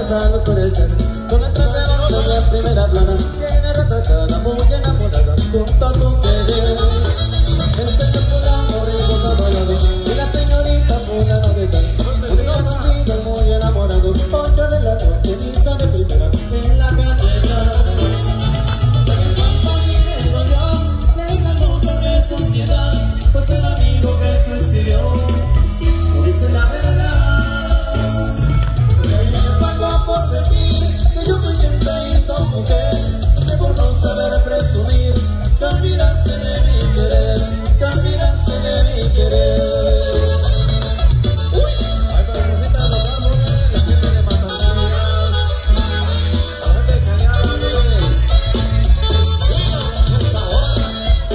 comienza al oscurecer, con el trasero de la primera plana, viene retratada muy enamorada, junto a tu querer. Enseña tu amor y por todo lado, y la señorita fulana de tal, unidos unidos muy enamorados, porque de la noche misa de primera en la catedral. ¿Sabes cuánto dinero yo le ganó por esa sociedad? Pues el amigo que se escribió no dice la verdad. Me pago por decir que yo fui quien te hizo mujer, que por no saber presumir te olvidaste de mi querer, te olvidaste de mi querer. Ay, pero necesita los árboles, la gente de Matancillas, la gente de Cañada, esta hora.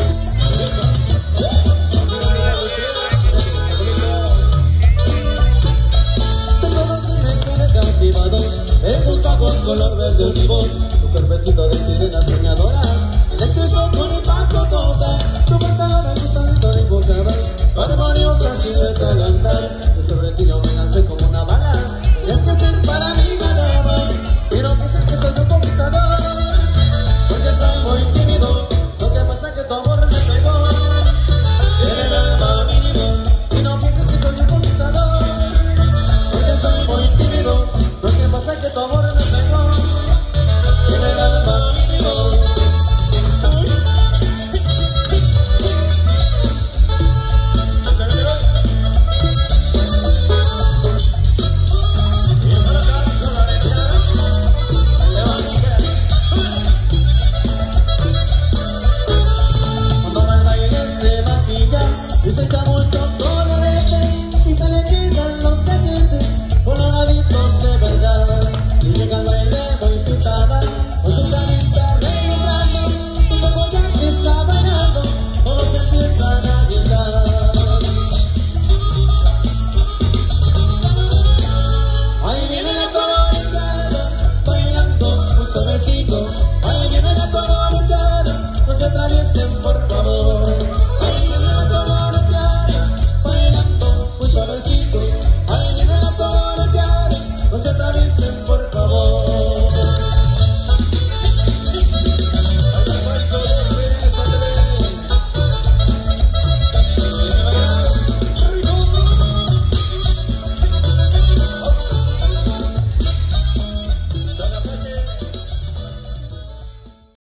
Te conocí, me quedé cautivado en tus ojos color verde olivo, tu cuerpecito de sirena soñadora, electrizó con impacto total, tu pantalón ajustadito de invocaba, armoniosa silueta al andar, y sobre ti yo me lancé como una bala.